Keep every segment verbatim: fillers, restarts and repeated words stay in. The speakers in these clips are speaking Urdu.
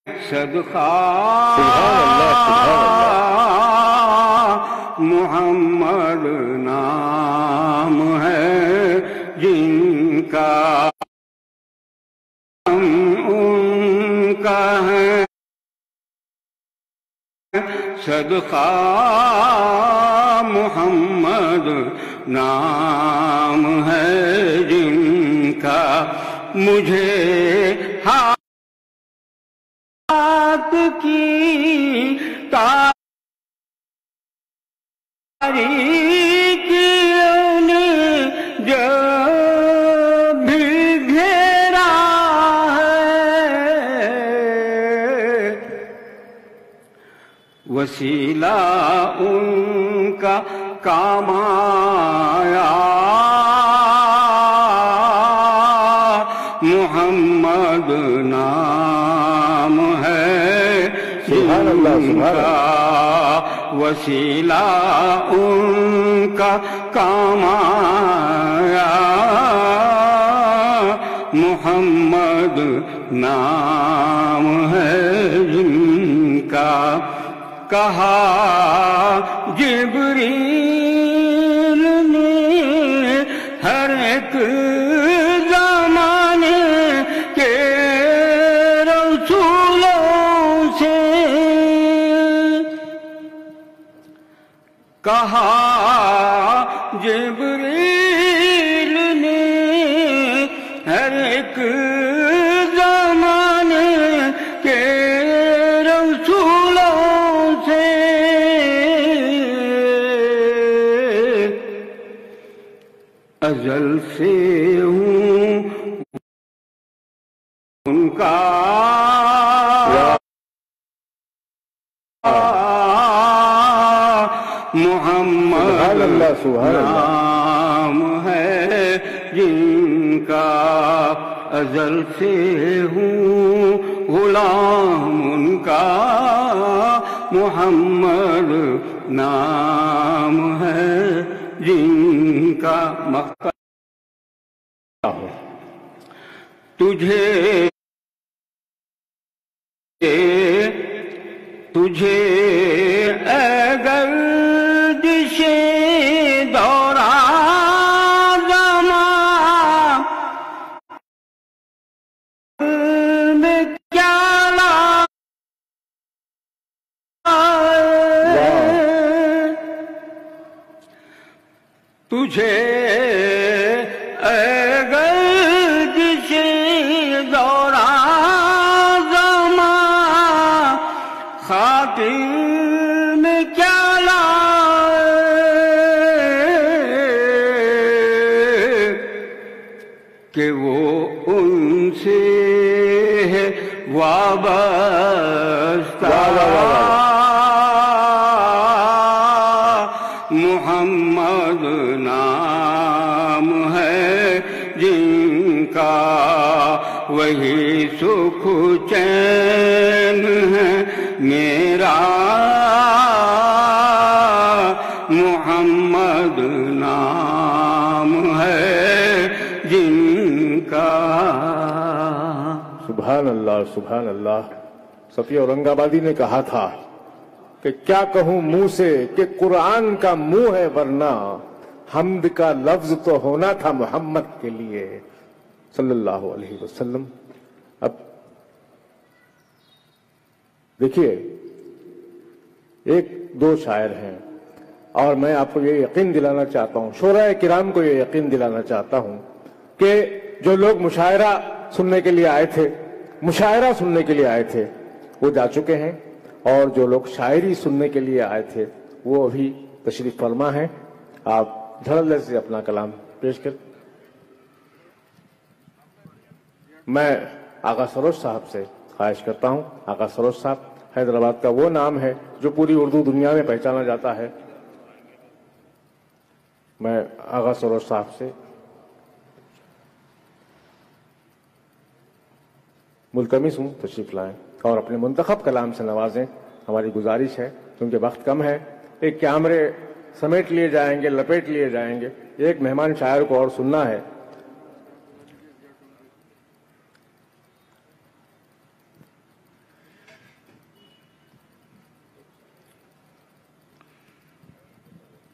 صدقہ سبحان اللہ سبحان اللہ محمد نام ہے جن کا ان کا ہے صدقہ محمد نام ہے جن کا مجھے ہاتھ کی تاریکیوں نے جب بھی گھیرا ہے وسیلہ ان کا کام آیا محمد نام ہے سبحان اللہ سبحان اللہ وسیلہ ان کا کام آیا محمد نام ہے جن کا کہا جبریل نے ہر ایک زمانے کے رسولوں سے کہا جبریل نے ہر ایک زمانے کے رسولوں سے ازل سے ہوں ان کا محمد نام ہے جن کا ازل سے ہوں غلام ان کا محمد نام ہے جن کا مقصد تجھے تجھے اے گردش دوران زمان میں کیا لائے تجھے اے گردش دوران زمان خاطر میں کیا لائے کہ وہ ان سے ہے وابستہ محمد نام ہے جن کا وہی سکھ چین ہے میرا محمد نام ہے جن کا سبحان اللہ سبحان اللہ صفی اورنگ آبادی نے کہا تھا کہ کیا کہوں منہ سے کہ قرآن کا منہ ہے ورنہ حمد کا لفظ تو ہونا تھا محمد کے لیے صلی اللہ علیہ وسلم. اب دیکھیے ایک دو شاعر ہیں اور میں آپ کو یہ یقین دلانا چاہتا ہوں شعراء کرام کو یہ یقین دلانا چاہتا ہوں کہ جو لوگ مشاعرہ سننے کے لیے آئے تھے مشاعرہ سننے کے لیے آئے تھے وہ جا چکے ہیں اور جو لوگ شاعری سننے کے لیے آئے تھے وہ ابھی تشریف فرما ہیں. آپ دھڑلے سے اپنا کلام پیش کر. میں آقا سروش صاحب سے خواہش کرتا ہوں. آقا سروش صاحب حیدرآباد کا وہ نام ہے جو پوری اردو دنیا میں پہچانا جاتا ہے. میں آقا سروش صاحب سے ملتمس ہوں تشریف لائیں اور اپنے منتخب کلام سے نوازیں. ہماری گزارش ہے کیونکہ وقت کم ہے. ایک کیمرے سمیٹ لیے جائیں گے لپیٹ لیے جائیں گے. ایک مہمان شاعر کو اور سننا ہے.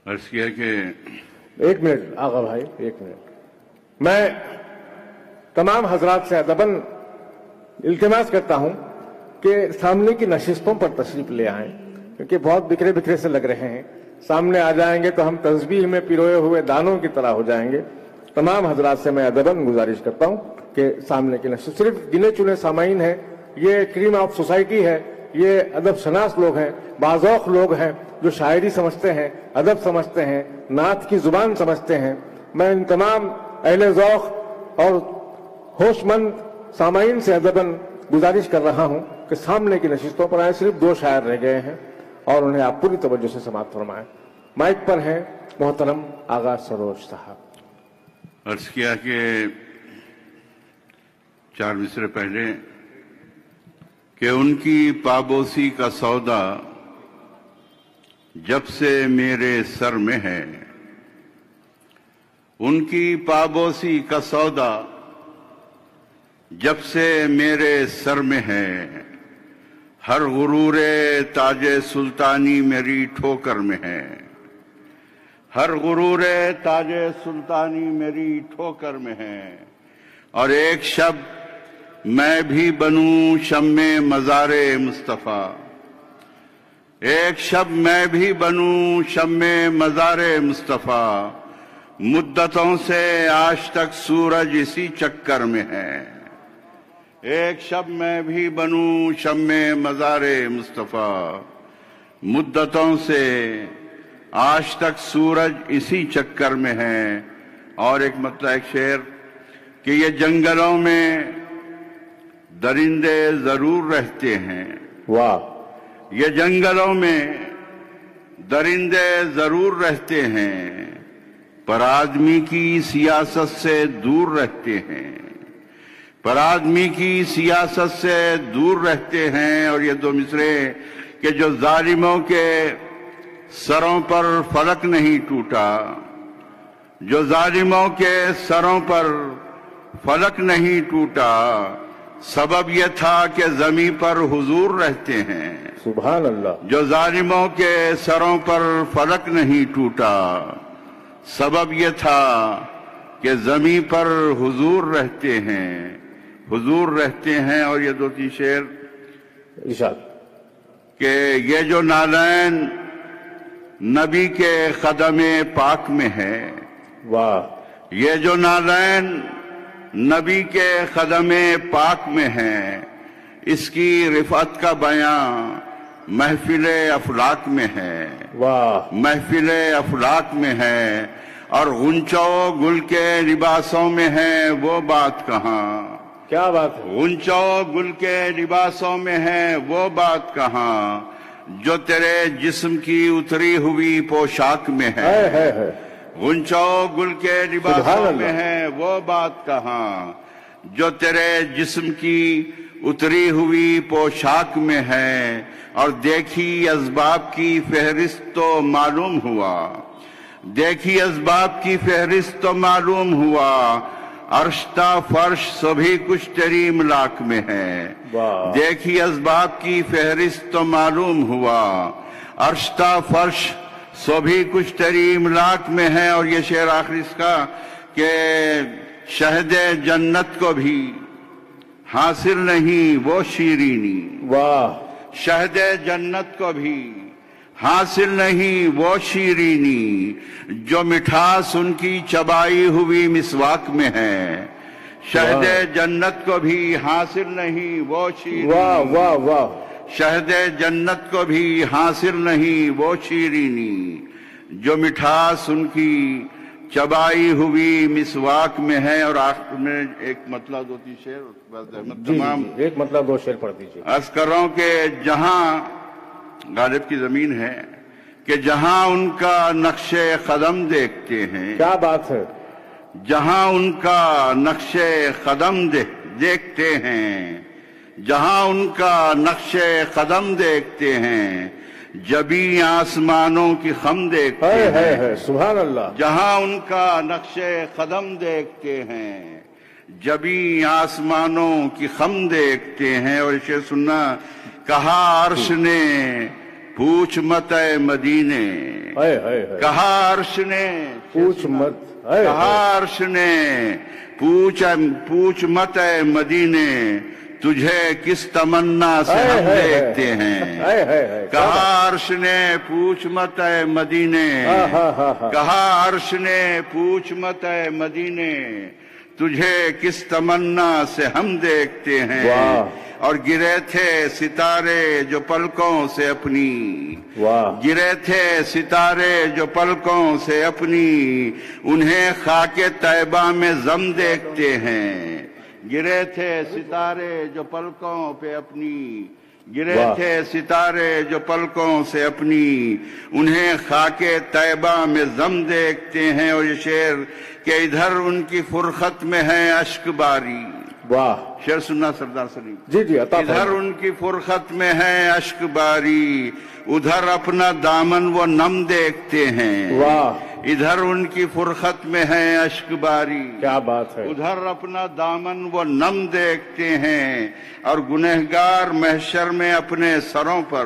عرض کیا کہ ایک منٹ آغا بھائی، ایک منٹ، میں تمام حضرات سے ادباً التماس کرتا ہوں کہ سامنے کی نشستوں پر تشریف لے آئیں، کیونکہ بہت بکھرے بکھرے سے لگ رہے ہیں۔ سامنے آ جائیں گے تو ہم تسبیح میں پیروئے ہوئے دانوں کی طرح ہو جائیں گے۔ تمام حضرات سے میں ادباً گزارش کرتا ہوں کہ سامنے کی نشست، صرف گنے چنے سامعین ہیں، یہ کریم آف سوسائٹی ہے، یہ ادب شناس لوگ ہیں، باذوق لوگ ہیں جو شاعری سمجھتے ہیں، ادب سمجھتے ہیں، نعت کی زبان سمجھتے ہیں۔ میں ان تمام اہل ذوق اور ہوش مند سامعین سے ادباً گزارش کر رہا ہوں کہ سامنے کی نشستوں پر آئے۔ صرف دو شاعر رہ گئے ہیں اور انہیں آپ پوری توجہ سے سماعت فرمائیں۔ مائک پر ہیں محترم آغا سروج صاحب۔ عرض کیا کہ چار مصرے پہلے کہ ان کی پابوسی کا سودا جب سے میرے سر میں ہے، ان کی پابوسی کا سودا جب سے میرے سر میں ہے، ہر غرور تاج سلطانی میری ٹھوکر میں ہے، ہر غرور تاج سلطانی میری ٹھوکر میں ہے، اور ایک شب میں بھی بنوں شمع مزار مصطفیٰ، ایک شب میں بھی بنوں شمع مزار مصطفیٰ، مدتوں سے آج تک سورج اسی چکر میں ہے، ایک شب میں بھی بنوں شمع مزار مصطفیٰ، مدتوں سے آج تک سورج اسی چکر میں ہے۔ اور ایک مطلب ایک شعر کہ یہ جنگلوں میں درندے ضرور رہتے ہیں، واہ، یہ جنگلوں میں درندے ضرور رہتے ہیں، پر آدمی کی سیاست سے دور رہتے ہیں، پر آدمی کی سیاست سے دور رہتے ہیں۔ اور یہ دو مصرے کہ جو ظالموں کے سروں پر فلک نہیں ٹوٹا، جو ظالموں کے سروں پر فلک نہیں ٹوٹا، سبب یہ تھا کہ زمین پر حضور رہتے ہیں، سبحان اللہ، جو ظالموں کے سروں پر فلک نہیں ٹوٹا، سبب یہ تھا کہ زمین پر حضور رہتے ہیں، حضور رہتے ہیں۔ اور یہ دو تین شعر ارشاد کہ یہ جو نالین نبی کے قدم پاک میں ہے، واہ، یہ جو نالین نبی کے قدم پاک میں ہے، اس کی رفعت کا بیان محفل افلاک میں ہے، واہ، محفل افلاک میں ہے، اور غنچہ و گل کے لباسوں میں ہے وہ بات کہاں، کیا بات ہے، غنچہ و گل کے لباسوں میں ہے وہ بات کہاں، جو تیرے جسم کی اتری ہوئی پوشاک میں ہے، ہے ہے ہے غنچہ و گل کے سبحان لباسوں اللہ۔ میں ہے وہ بات کہاں، جو تیرے جسم کی اتری ہوئی پوشاک میں ہے، اور دیکھی اسباب کی فہرست تو معلوم ہوا، دیکھی اسباب کی فہرست تو معلوم ہوا، عرش تا فرش سبھی کچھ تیری املاک میں ہے، واہ، دیکھی اسباب کی فہرست تو معلوم ہوا، عرش تا فرش سبھی کچھ تیری املاک میں ہے۔ اور یہ شعر آخری اس کا کہ شہد جنت کو بھی حاصل نہیں وہ شیرینی، واہ، شہد جنت کو بھی حاصل نہیں وہ شیرینی، جو مٹھاس ان کی چبائی ہوئی مسواک میں ہے، شہد جنت کو بھی حاصل نہیں وہ شیرینی، واہ واہ واہ، شہد جنت کو بھی حاصل نہیں وہ شیرینی، جو مٹھاس ان کی چبائی ہوئی مسواک میں ہے۔ اور آخر میں ایک مطلب دو تین شعر جی تمام جی، ایک مطلب دو شعر پڑھ دیجیے۔ عرض کر رہا ہوں کہ جہاں غالب کی زمین ہے کہ جہاں ان کا نقش قدم دیکھتے ہیں، کیا بات ہے، جہاں ان کا نقش قدم دیکھتے ہیں، جہاں ان کا نقش قدم دیکھتے ہیں، جبی آسمانوں کی خم دیکھتے ہے ہے ہیں، ہے، سبحان اللہ، جہاں ان کا نقش قدم دیکھتے ہیں، جبی آسمانوں کی خم دیکھتے ہیں۔ اور اسے سننا، کہا عرش نے पूछ मत ए मदीने, हाय हाय हाय, कहा अर्श ने पूछ मत, हाय कहा हाय, अर्श ने पूछ पूछ मत ए मदीने, तुझे किस तमन्ना से हाय, हम हाय, देखते हाय, हैं। हाय हाय हाय, कहा अर्श ने पूछ मत ए मदीने, हाँ, हाँ, हाँ, हाँ। कहा अर्श ने पूछ मत ए मदीने, तुझे किस तमन्ना से हम देखते हैं। वाह। और गिरे थे सितारे जो पलकों से अपनी, वाह, गिरे थे सितारे जो पलकों से अपनी, उन्हें खाके तैबा में जम देखते हैं। गिरे थे सितारे जो पलकों पे अपनी, गिरे वाह। थे सितारे जो पलकों से अपनी, उन्हें खाके तैबा में जम देखते हैं। और ये शेर कि इधर उनकी फुरखत में है अश्क बारी। वाह, शेर सुनना सरदार सलीम। जी जी, अता इधर फरमाइए। उनकी फुरखत में है अश्क बारी, उधर अपना दामन वो नम देखते हैं। वाह, इधर उनकी फुरखत में है अश्क बारी, क्या बात है। उधर अपना दामन वो नम देखते हैं। और गुनहगार महशर में अपने सरों पर,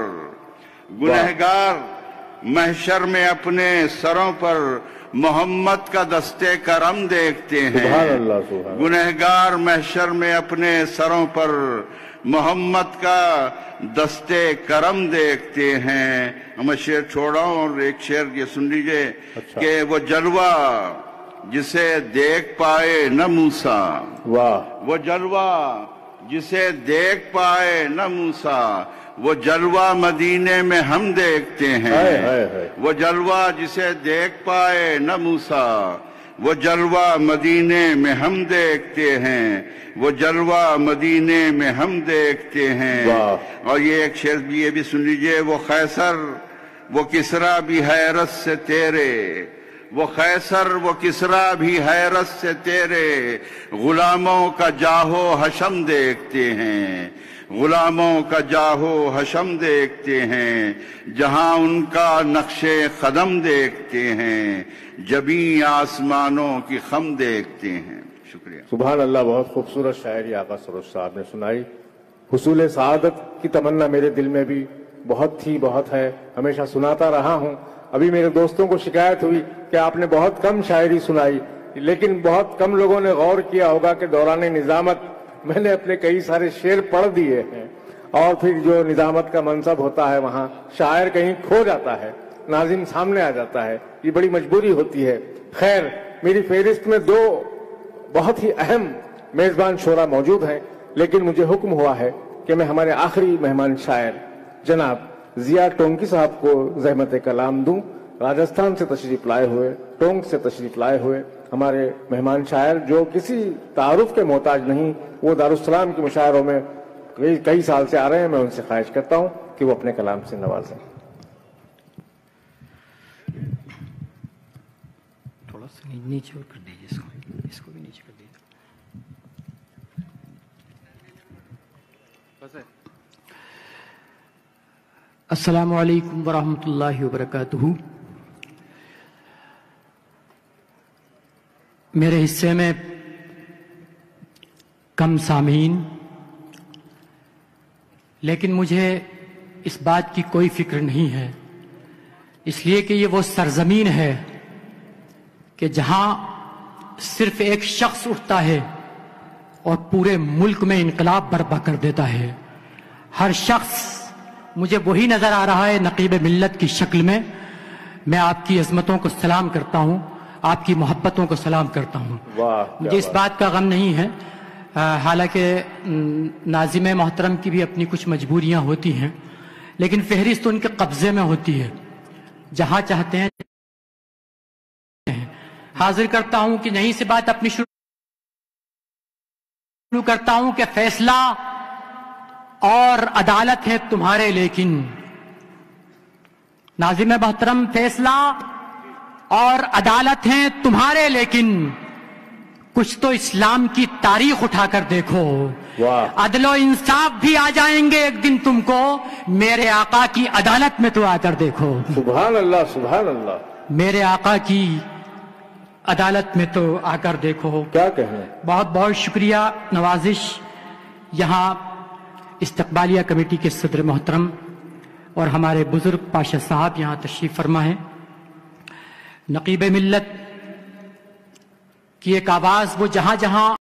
गुनहगार महशर में अपने सरों पर मोहम्मद का दस्ते करम देखते हैं। सुभान अल्लाह, सुभान अल्लाह। गुनहगार महशर में अपने सरों पर मोहम्मद का दस्ते करम देखते हैं। मैं शेर छोड़ा हूं और एक शेर ये सुन लीजिए। अच्छा। कि वो जलवा जिसे देख पाए न मूसा, वाह, वो जलवा जिसे देख पाए न मूसा, वो जलवा मदीने में हम देखते हैं। हाय हाय हाय, वो जलवा जिसे देख पाए न मूसा, वो जलवा मदीने में हम देखते हैं। वो जलवा मदीने में हम देखते हैं। वाह। और ये एक शेर भी ये भी सुन लीजिए। वो कैसर वो किसरा भी हैरत से तेरे, वो कैसर वो किसरा भी हैरत से तेरे, गुलामों का जाहो हशम देखते हैं। गुलामों का जाहो हशम देखते हैं। जहां उनका नक्शे कदम देखते हैं, जबी आसमानों की खम देखते हैं। शुक्रिया। सुभान अल्लाह, बहुत खूबसूरत शायरी आका सरोज साहब ने सुनाई। हुसूल सआदत की तमन्ना मेरे दिल में भी बहुत थी, बहुत है, हमेशा सुनाता रहा हूं। अभी मेरे दोस्तों को शिकायत हुई कि आपने बहुत कम शायरी सुनाई, लेकिन बहुत कम लोगों ने गौर किया होगा कि दौरान निजामत मैंने अपने कई सारे शेर पढ़ दिए हैं। और फिर जो निजामत का मनसब होता है वहां शायर कहीं खो जाता है, नाजिम सामने आ जाता है, ये बड़ी मजबूरी होती है। खैर, मेरी फहरिस्त में दो बहुत ही अहम मेजबान शोरा मौजूद हैं, लेकिन मुझे हुक्म हुआ है कि मैं हमारे आखिरी मेहमान शायर जनाब जिया टोंकी साहब को ज़हमत कलाम दूं। राजस्थान से तशरीफ लाए हुए, टोंक से तशरीफ लाए हुए हमारे मेहमान शायर, जो किसी तारुफ के मोहताज नहीं, वो दारुस्सलाम के मुशायरों में कई, कई साल से आ रहे हैं। मैं उनसे ख्वाहिश करता हूं कि वो अपने कलाम से नवाजें। थोड़ा सा नीचे और कर दीजिए इसको, इसको भी नीचे कर दीजिए। अस्सलामु अलैकुम वरहमतुल्लाहि वबरकातुहू। मेरे हिस्से में कम सामीन, लेकिन मुझे इस बात की कोई फिक्र नहीं है, इसलिए कि ये वो सरजमीन है कि जहां सिर्फ एक शख्स उठता है और पूरे मुल्क में इनकलाब बर्पा कर देता है। हर शख्स मुझे वही नजर आ रहा है नकीब मिल्लत की शक्ल में। मैं आपकी अजमतों को सलाम करता हूं, आपकी मोहब्बतों को सलाम करता हूं। मुझे इस बात का गम नहीं है, हालांकि नाज़िम मोहतरम की भी अपनी कुछ मजबूरियां होती हैं, लेकिन फहरिस्त तो उनके कब्जे में होती है, जहां चाहते हैं। हाजिर करता हूं कि यहीं से बात अपनी शुरू करता हूं कि फैसला और अदालत है तुम्हारे, लेकिन नाज़िम मोहतरम फैसला और अदालत है तुम्हारे, लेकिन कुछ तो इस्लाम की तारीख उठाकर देखो। अदलो इंसाफ भी आ जाएंगे एक दिन तुमको, मेरे आका की अदालत में तो आकर देखो। सुभान अल्लाह, सुभान अल्लाह। मेरे आका की अदालत में तो आकर देखो। क्या कहें। बहुत बहुत शुक्रिया, नवाजिश। यहाँ इस्तकबालिया कमेटी के सदर मोहतरम اور ہمارے بزرگ پاشا صاحب یہاں تشریف فرما ہے. نقیب ملت کی ایک آواز وہ جہاں جہاں